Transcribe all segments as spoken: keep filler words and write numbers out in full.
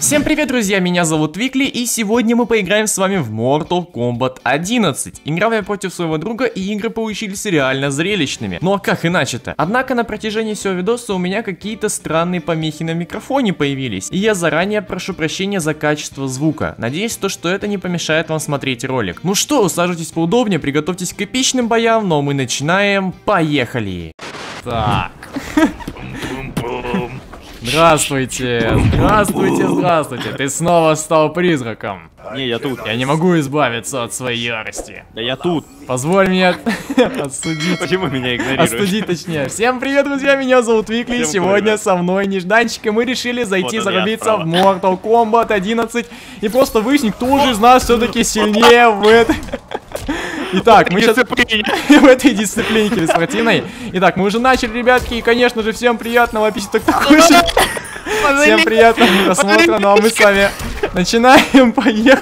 Всем привет, друзья, меня зовут Викли, и сегодня мы поиграем с вами в Mortal Kombat одиннадцать. Играл я против своего друга, и игры получились реально зрелищными. Ну а как иначе-то? Однако на протяжении всего видоса у меня какие-то странные помехи на микрофоне появились, и я заранее прошу прощения за качество звука. Надеюсь, то, что это не помешает вам смотреть ролик. Ну что, усаживайтесь поудобнее, приготовьтесь к эпичным боям, но мы начинаем. Поехали! Так... Здравствуйте, здравствуйте, здравствуйте. Ты снова стал призраком. Не, я тут. Я не могу избавиться от своей ярости. Да я тут. Позволь мне отсудить. Почему меня игнорируешь? Остудить точнее. Всем привет, друзья, меня зовут Викли. Сегодня привет. Со мной Нежданчик, и мы решили зайти вот зарубиться в Mortal Kombat одиннадцать и просто выяснить, кто же из нас все-таки сильнее в этой... Итак, мы сейчас в этой дисциплине киберспортивной. Итак, мы уже начали, ребятки, и, конечно же, всем приятного аппетита кушать. Всем приятного просмотра, ну а мы с вами начинаем, поехали.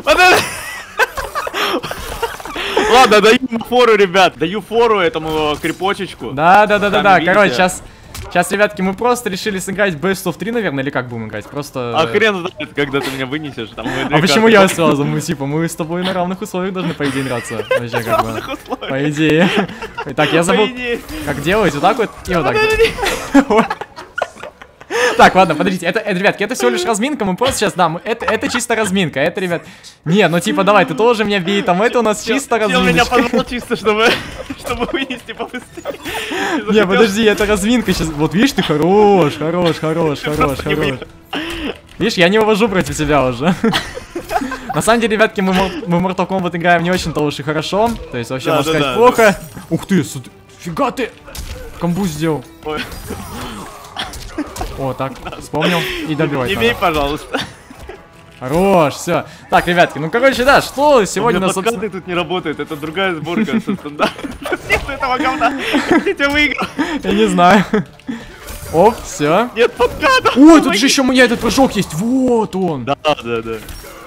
Ладно, даю фору, ребят, даю фору этому крепочечку. Да, да, да, да, да, короче, сейчас... Сейчас, ребятки, мы просто решили сыграть Best of три, наверное, или как будем играть? Просто... А хрен знает, когда ты меня вынесешь. Там а почему я сразу? Мы типа, мы с тобой на равных условиях должны, по идее, драться. Вообще, как бы. По идее. Итак, я забыл, как делать. Вот так вот и вот так вот. Так, ладно, подождите, это, это, ребятки, это всего лишь разминка, мы просто сейчас, да, мы, это, это чисто разминка, это, ребят, не, ну типа, давай, ты тоже меня бей, там, это у нас чисто разминка. меня позвал чисто, чтобы, чтобы вынести побыстрее. Не, подожди, это разминка сейчас, вот видишь, ты хорош, хорош, хорош, хорош, хорош. Видишь, я не увожу против тебя уже. На самом деле, ребятки, мы, мы в Mortal Kombat играем не очень-то уж и хорошо, то есть вообще, да, можно да, сказать, да, плохо. Да. Ух ты, фига ты, комбу сделал. Ой. О, так, вспомнил и добивай. Не бей, пожалуйста. Хорош, все. Так, ребятки, ну короче, да, что сегодня у нас, собственно... тут не работает, это другая сборка со стандарта. Нет этого говна, хотите выиграть? Я не знаю. Оп, все. Нет подката. Ой, тут же еще у меня этот прыжок есть, вот он. Да, да, да.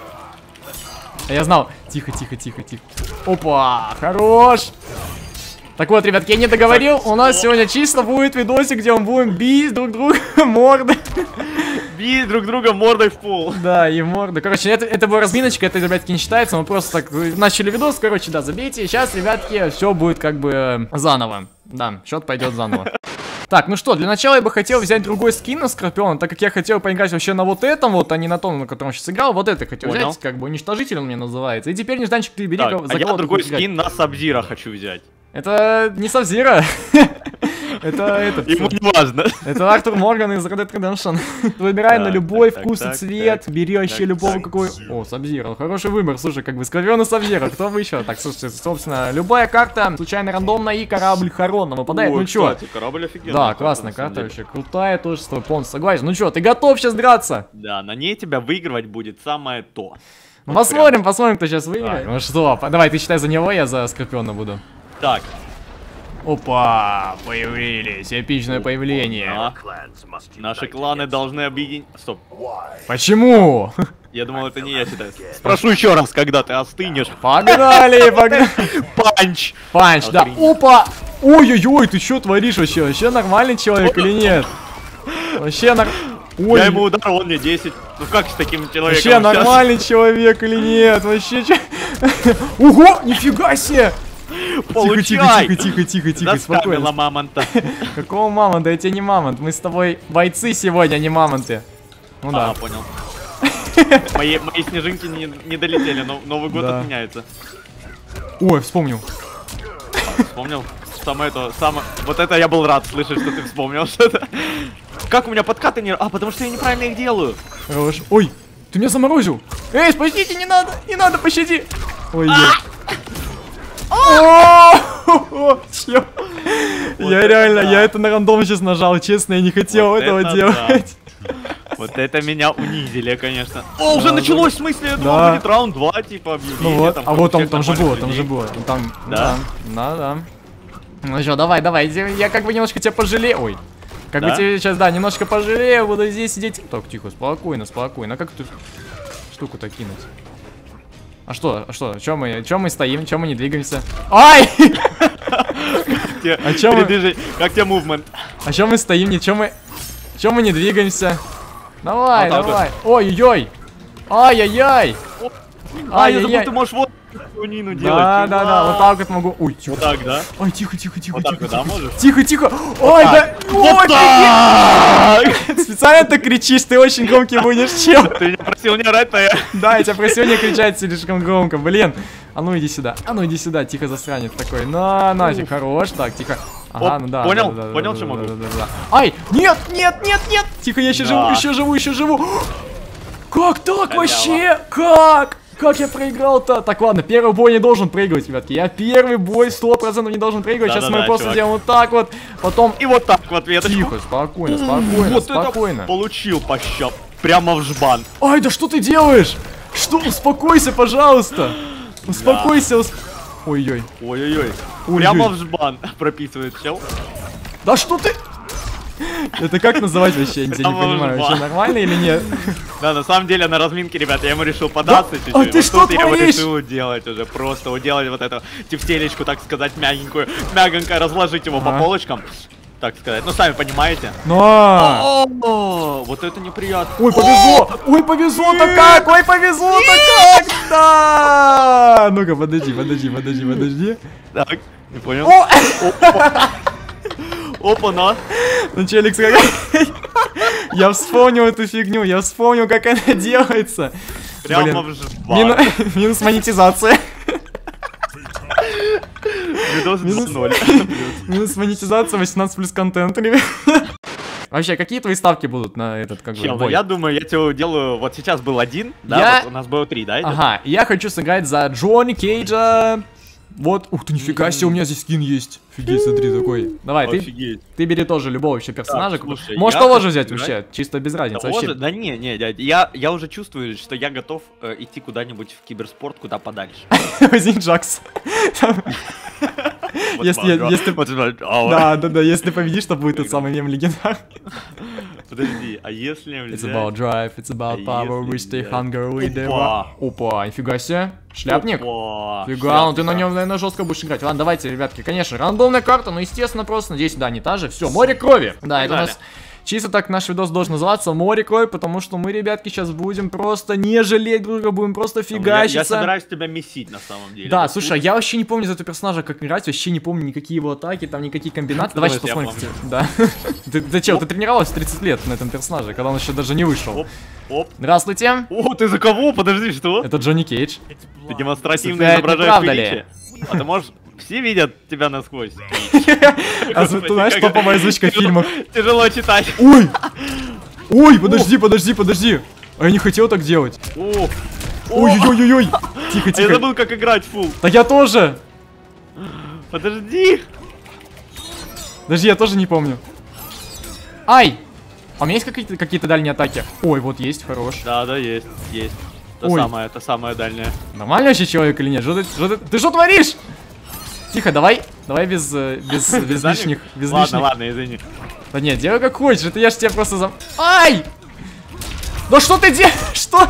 А я знал. Тихо, тихо, тихо, тихо. Опа, хорош. Так вот, ребятки, я не договорил, у нас сегодня чисто будет видосик, где мы будем бить друг друга морды. Бить друг друга мордой в пол. Да, и морды. Короче, это, это была разминочка, это, ребятки, не считается, мы просто так начали видос, короче, да, забейте. Сейчас, ребятки, все будет как бы заново. Да, счет пойдет заново. Так, ну что, для начала я бы хотел взять другой скин на Скорпиона, так как я хотел поиграть вообще на вот этом вот, а не на том, на котором сейчас играл. Вот это хотел Понял. взять, как бы уничтожитель он мне называется. И теперь, Нежданчик, ты бери, так, за а я другой скин на Сабзира хочу взять. Это не Сабзира. Это этот. Ему не важно. Это Артур Морган из Red Dead Redemption. Выбирай на любой вкус и цвет. Бери вообще любого какой. О, Сабзира. Хороший выбор. Слушай, как бы Скорпион и Сабзира. Кто бы еще? Так, слушайте, собственно, любая карта, случайно рандомная, и корабль Харона выпадает. Ну чё? Корабль офигенный. Да, классная карта вообще. Крутая, тоже с тобой полностью согласен. Ну чё, ты готов сейчас драться? Да, на ней тебя выигрывать будет самое то. Посмотрим, посмотрим, кто сейчас выиграет. Ну что, давай, ты считай за него, я за Скорпиона буду. Так. Опа, появились, эпичное появление. А? Наши кланы должны объединить... Стоп. Почему? Я думал, это не я считаю. Спрошу еще раз, когда ты остынешь. Погнали, погнали. Панч. Панч, да. Опа. Ой-ой-ой, ты что творишь вообще? Вообще нормальный человек или нет? Вообще нормальный. Ой. Я ему удар, он мне десять. Ну как с таким человеком? Вообще нормальный человек или нет? Вообще че? Ого, нифига себе. Тихо, тихо, тихо, тихо, тихо, тихо, спокойно. Мамонта. Какого мамонта? Я тебе не мамонт. Мы с тобой бойцы сегодня, а не мамонты. Ну да. А, понял. Мои, мои снежинки не, не долетели, но Новый год да. отменяется. Ой, вспомнил. А, вспомнил? Самое то, самое... Вот это я был рад слышать, что ты вспомнил что-то. Как у меня подкаты не... А, потому что я неправильно их делаю. Хорош. Ой, ты меня заморозил. Эй, спасите, не надо, не надо, пощади. Ой, нет. Я реально, я это на рандом сейчас нажал, честно, я не хотел этого делать. Вот это меня унизили, конечно. О, уже началось, в смысле, я думал, будет раунд два, типа, объявили. Ну вот, а вот там же было, там же было. Там, да, да, да. Ну что, давай, давай, я как бы немножко тебя пожалею. Ой, как бы тебе сейчас, да, немножко пожалею, буду здесь сидеть. Так, тихо, спокойно, спокойно. А как эту штуку-то кинуть? А что, а что, чё мы, чё мы стоим, чё мы не двигаемся? Ай! А чё мы... Как тебе мувмент? А чё мы стоим, не чё мы... Чё мы не двигаемся? Давай, Вот так давай. Ой-ой-ой. Ай-яй-яй. А, я забыл, Ай-яй-яй. ты можешь вот нину делать. Да, да, да, вот так вот могу. Ой, тихо. Вот так, да? Ой, тихо, тихо, тихо, Вот так тихо, вот, да, тихо. можешь? Тихо, тихо. Ой, да. Ой, Так! ты специально так кричишь, ты очень громкий будешь, чел. Ты меня просил не орать, но я... Да, я тебя просил не кричать слишком громко, блин. А ну иди сюда, а ну иди сюда, тихо, засранец такой. На, нафиг, хорош, так, тихо. Ага, Оп, ну да. понял? да, да, да, Понял, да, что да, могу? да, да, да. Ай, нет, нет, нет, нет. Тихо, я еще Да. живу, еще живу, еще живу. Как так Халява. вообще? Как? Как я проиграл-то? Так, ладно, первый бой не должен проигрывать, ребятки. Я первый бой сто процентов не должен проигрывать. Сейчас мы Да-да-да, просто чувак. делаем вот так вот. Потом... И вот так в ответочку. Тихо, спокойно, спокойно, Вот спокойно. это получил по щам. Прямо в жбан. Ай, да что ты делаешь? Что? Успокойся, пожалуйста. Успокойся. усп- Ой-ой. Ой-ой-ой. Ой-ой. Прямо в жбан прописывает чел. Да что ты? Это как называть вообще? Я не Прямо в понимаю, вообще жбан. нормально или нет? Да, на самом деле на разминке, ребята, я ему решил податься Да? чуть-чуть. А ты Вот что тут я его творишь? решил делать уже. Просто уделать вот эту тефтелечку, так сказать, мягенькую. Мягонько разложить его по Ага. полочкам. Так сказать. Ну, сами понимаете. На! О, вот это неприятно. Ой, повезло! Ой, повезло-то как! Ой, повезло-то как! Да! Ну-ка, подожди, подожди, подожди, подожди. Так, не понял. О! Опа, на. Ну, челик, как... Я вспомнил эту фигню, я вспомнил, как она делается. Прямо Блин. в жбан. Мину- Минус монетизация. Видос Минус- ноль. Минус монетизация, восемнадцать плюс контент, ребят. Вообще, какие твои ставки будут на этот, как бы, Чел, ну бой? я думаю, я тебе делаю, вот сейчас был один, да, Я- вот у нас было три, да, идет? Ага, я хочу сыграть за Джонни Кейджа. Вот, ух ты, нифига себе, у меня здесь скин есть. Офигеть, смотри, такой. Давай, ты, Офигеть. ты бери тоже любого вообще персонажа. Так, слушай, Можешь я того хочу же взять сыграть. вообще, чисто без разницы Того вообще. же? Да не, не, дядь, я, я уже чувствую, что я готов э, идти куда-нибудь в киберспорт, куда подальше. Возьми Джакс. Вот Если- смотри, если- вот смотри, а, Да, да, да, если победишь, то будет тот самый мем легендар. Подожди, а если It's взять... about drive, it's about А power, we если stay взять- hungry, we the Опа. Опа, нифига себе. Шляпник? Опа, Фига, ну ты на шляпника. нем, наверное, жестко будешь играть. Ладно, давайте, ребятки, конечно, рандомная карта, но, естественно, просто, надеюсь, да, не та же. Все, море крови. Да, это у Погнали. нас чисто так наш видос должен называться «Море крови», потому что мы, ребятки, сейчас будем просто не жалеть друг друга, будем просто Я, я фигачиться. собираюсь тебя месить на самом деле. Да, Вот слушай, тут- я вообще не помню за этого персонажа, как играть, вообще не помню никакие его атаки, там никакие комбинации. Давай сейчас Думаешь, я посмотрим. Да. Ты, ты чел, ты тренировался тридцать лет на этом персонаже, когда он еще даже не вышел. Оп, оп. Здравствуйте, О, ты за кого? Подожди, что? это Джонни Кейдж. Ты демонстративно Цепляет, не изображаешь правда ли? величие. А ты можешь... Все видят тебя насквозь. А ты знаешь, топовая озвучка в фильмах? Тяжело читать. Ой! Ой, подожди, подожди, подожди. А я не хотел так делать. О, Ой-ой-ой-ой. Тихо, а я тихо. забыл, как играть фул. Да я тоже. Подожди. Подожди, я тоже не помню. Ай! А у меня есть какие-то какие-то дальние атаки? Ой, вот есть, хорош. Да, да, есть, есть. Это Ой. самое, это самое дальнее. Нормальный вообще человек или нет? Что ты, что ты, ты что творишь? Тихо, давай, давай без, э, без, без Дальник? лишних, без Ладно, лишних. ладно, извини. Да нет, делай как хочешь, это я ж тебя просто зам... Ай! Да что ты делаешь? Что?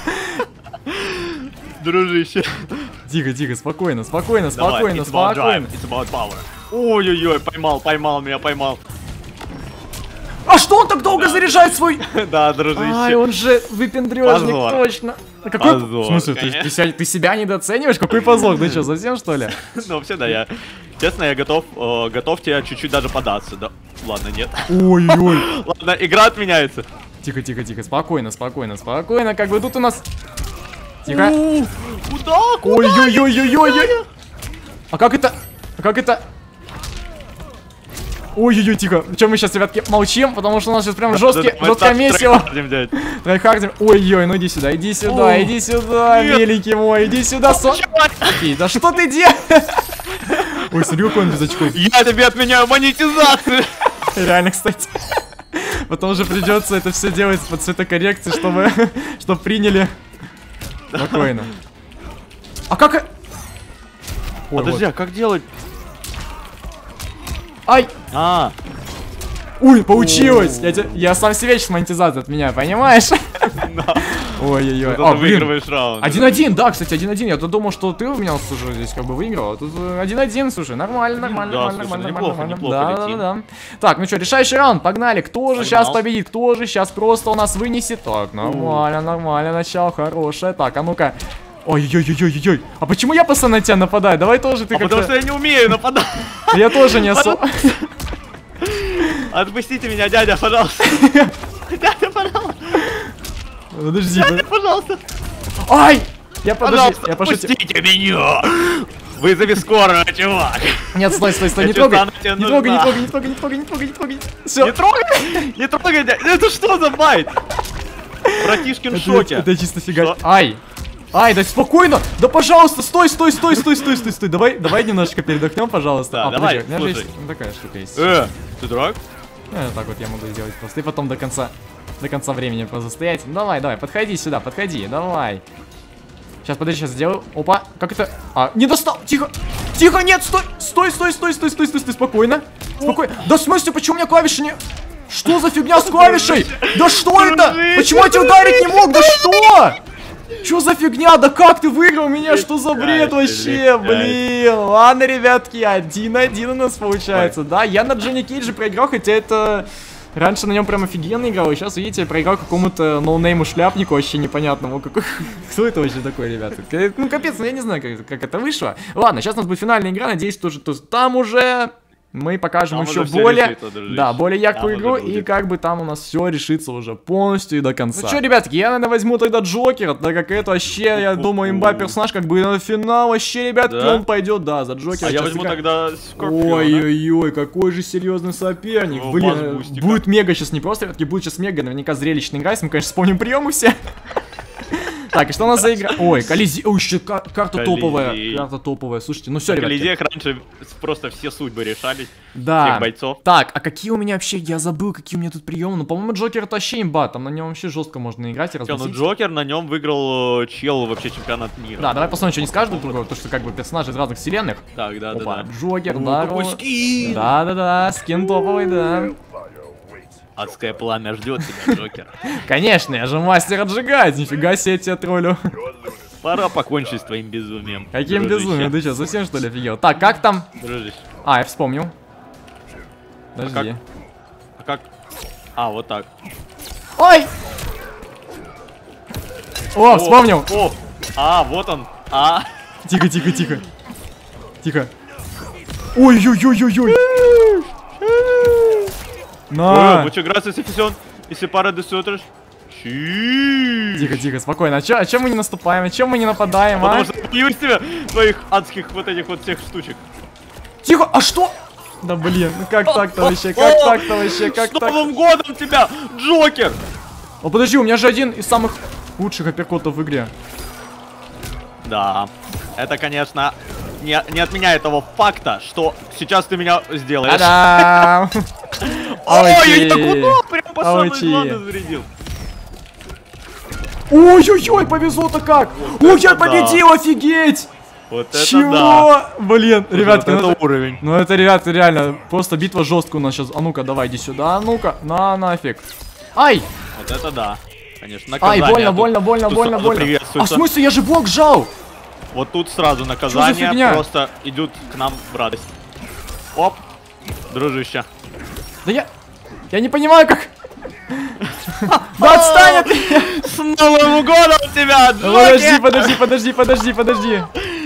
Дружище. Тихо, тихо, спокойно, спокойно, Давай, спокойно, it's about спокойно. drive, it's about power. Ой-ой-ой, поймал, поймал меня, поймал. А что он так долго заряжает свой... Да, Ай, дружище. он же выпендрежник, Позор. точно. А какой... Позор, В смысле, ты, конечно. ты себя, ты себя недооцениваешь? Какой позор? Ты что, совсем что ли? Ну, вообще, да, я... Честно, я готов, э, готов тебе чуть-чуть даже податься, да. Ладно, нет. Ой-ой. Ладно, игра отменяется. Тихо, тихо, тихо, спокойно, спокойно, спокойно. Как бы тут у нас... Тихо. У, Куда? Куда? Ой-ой-ой-ой-ой-ой. А как это? А как это? Ой-ой-ой, тихо. Чем мы сейчас, ребятки, молчим? Потому что у нас сейчас прям жесткий, Мы жесткое так месиво. трейхардим, дядь. Трайхардим. Ой-ой, ну иди сюда, иди сюда, О, иди сюда, нет. великий мой, иди сюда, со... Окей, да что ты делаешь? Ой, смотри, какой он без очков. Я тебе отменяю монетизацию. Реально, кстати. Потом же придется это все делать под цветокоррекции, чтобы, чтобы приняли. Спокойно. А как... Ой, Подожди, вот. а как делать? Ай! А, Ой, получилось! Я, те- я сам себе сейчас монетизацию отменяю, понимаешь? Ой-ой-ой. А, выигрываешь раунд. один-один, да, кстати, один-один. Я-то думал, что ты у меня уже здесь как бы выиграл. А тут один-один, слушай, нормально, нормально, да, нормально, слушай, нормально, неплохо, нормально. неплохо Да, да, летим. да, да. Так, ну что, решающий раунд, погнали. Кто же Погнал. сейчас победит? Кто же сейчас просто у нас вынесет? Так, нормально, нормально, начало хорошее. Так, а ну-ка. Ой-ой-ой-ой-ой. А почему я постоянно на тебя нападаю? Давай тоже ты А как-то... потому что я не умею нападать. Я тоже не особо... Отпустите меня, дядя, пожалуйста. Дядя, пожалуйста. Подожди, Дядя, пожалуйста. ай! Я подожди, Пожалуйста, я пошутил. отпустите меня. Вызови скорую, чувак. Нет, стой, стой, стой, Я не чувствую, трогай. она тебе Не трогай, не нужна. трогай, не трогай, не трогай, не трогай, не трогай. Все. Не трогай, не трогай, дядя. Это что за байт? Братишкин в шоке. Это чисто фига. Что? Ай! Ай, да спокойно! Да пожалуйста, стой, стой, стой, стой, стой, стой, стой. Давай, давай немножечко передохнем, пожалуйста. Да, а, давай, подожди, у меня же слушай. есть ну, такая штука есть. Э, ты дурак? Ну, так вот я могу сделать просто. И потом до конца, до конца времени просто стоять. Давай, давай, подходи сюда, подходи, давай. Сейчас, подожди, сейчас сделаю. Опа, как это? А, не достал! Тихо! Тихо, нет, стой! Стой, стой, стой, стой, стой, стой, стой, спокойно. Спокойно. Да в смысле, почему у меня клавиши не... Что за фигня с клавишей? Да что это? Почему я тебя ударить не мог? Да что? Что за фигня? Да как ты выиграл меня? Что за бред вообще? Блин. Ладно, ребятки, один-один у нас получается. Да, я на Джонни Кейджа проиграл, хотя это... Раньше на нем прям офигенно играл, и сейчас, видите, я проиграл какому-то ноунейму шляпнику вообще непонятному. Какой... Кто это вообще такой, ребята? Ну, капец, ну я не знаю, как, как это вышло. Ладно, сейчас у нас будет финальная игра, надеюсь, тоже то, там уже мы покажем Там еще уже всё более, решится, дружище. да, более яркую Там игру, уже и будет. как бы там у нас все решится уже полностью и до конца. Ну что, ребятки, я, наверное, возьму тогда Джокера, так как это вообще, я думаю, имба персонаж, как бы на финал вообще, ребятки, Да? он пойдет, да, за Джокера. А я сейчас возьму играем. тогда Скорпиона. Ой-ой-ой, какой же серьезный соперник. Его Блин, базбустика. будет мега сейчас не просто, ребятки, будет сейчас мега, наверняка зрелищный игра, если мы, конечно, вспомним приемы все. Так, и что у нас за игра? Ой, Колизей, ой, еще кар- карта Колизей. топовая, карта топовая, слушайте, ну все, В ребятки. Колизеях раньше просто все судьбы решались. Да. Всех бойцов. Так, а какие у меня вообще, я забыл, какие у меня тут приемы, ну, по-моему, Джокер это вообще имба, там на нем вообще жестко можно играть и Всё, ну разносить. Джокер на нем выиграл э, чел вообще чемпионат мира. Да, давай посмотрим, что не скажут друг другу, потому что как бы персонажи из разных вселенных. Так, да, Опа, да, да. Джокер, О, да. какой Ро- скин! Да-да-да, скин топовый, да. Адское пламя ждет тебя, Джокер. Конечно, я же мастер отжигать, нифига себе я тебя троллю. Пора покончить с твоим безумием. Каким дружище. безумием, ты что, совсем что ли офигел? Так, как там? Дружище. А, я вспомнил. Подожди. А как? А, вот так. Ой! О, вспомнил! О, а, вот он. А. Тихо, тихо, тихо. Тихо. Ой-ой-ой-ой-ой. Э, На! Muchas gracias, Эфесион. Если пара десутриш. Щи. Тихо, тихо, спокойно. А чё, а чё мы не наступаем? А чё мы не нападаем, а? Потому что боюсь тебя, твоих адских вот этих вот всех штучек. Тихо, а что? Да блин, ну как так-то вообще? Как О, так-то вообще? Как С так? Новым годом тебя, Джокер! О, подожди, у меня же один из самых лучших апперкотов в игре. Да, это, конечно, не, не отменяет того факта, что сейчас ты меня сделаешь. Та-дам! Ой, я Окей. не так куда, прям по самой Окей. главной зарядил. Ой-ой-ой, повезло-то как! Ой, я это да. победил, офигеть! Вот это Чего? да. Блин, ребятки, Вот ну это это, уровень. ну это, ребята, реально, просто битва жесткая у нас сейчас. А ну-ка, давай, иди сюда, а ну-ка, на нафиг. Ай! Вот это да. Конечно, Ай, наказание. больно, тут- больно, больно, тут больно, сразу больно. А в приветствуется. смысле, я же блок жал! Вот тут сразу фигня? наказание просто идут к нам в радость. Оп, дружище. Да я... Я не понимаю, как... Да отстань от меня! С Новым годом тебя, Подожди, Джокер! подожди, подожди, подожди, подожди.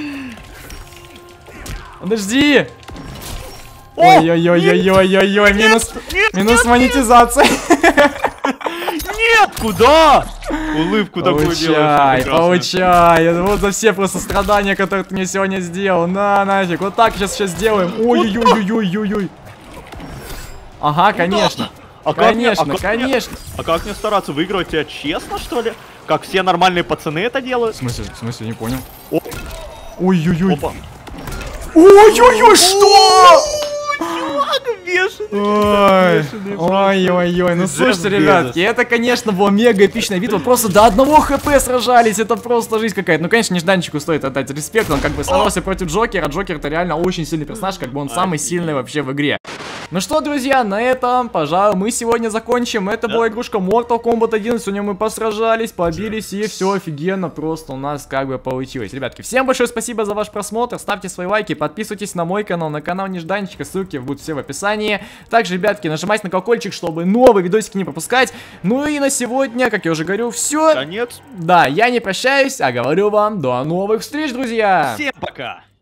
Подожди. О, Ой-ой-ой-ой-ой-ой, минус, нет, минус монетизация. Нет, куда? Улыбку такую Получай, делаешь. прекрасную. получай. Вот за все просто страдания, которые ты мне сегодня сделал. На, нафиг. Вот так сейчас сейчас сделаем. Ой-ой-ой-ой-ой-ой. Ага, конечно. А как мне- Конечно, а как мне- конечно. А как мне стараться выигрывать тебя честно, что ли? Как все нормальные пацаны это В делают? смысле, в смысле, не понял. О, Ой-ой-ой. опа. Ой-ой-ой, что? Чувак бешеный. Ой, Бешеный ой-ой-ой, ну Джефф слушайте, Безос. ребятки, это, конечно, была мега эпичная битва, просто до одного хп сражались, это просто жизнь какая-то. Ну, конечно, Нежданчику стоит отдать респект, он как бы сражался против Джокера, Джокер это реально очень сильный персонаж, как бы он самый сильный вообще в игре. Ну что, друзья, на этом, пожалуй, мы сегодня закончим. Это да. была игрушка Mortal Kombat один. Сегодня мы посражались, побились, и все офигенно просто у нас как бы получилось. Ребятки, всем большое спасибо за ваш просмотр. Ставьте свои лайки, подписывайтесь на мой канал, на канал Нежданчика. Ссылки будут все в описании. Также, ребятки, нажимайте на колокольчик, чтобы новые видосики не пропускать. Ну и на сегодня, как я уже говорю, все. Конец. Да, я не прощаюсь, а говорю вам до новых встреч, друзья. Всем пока.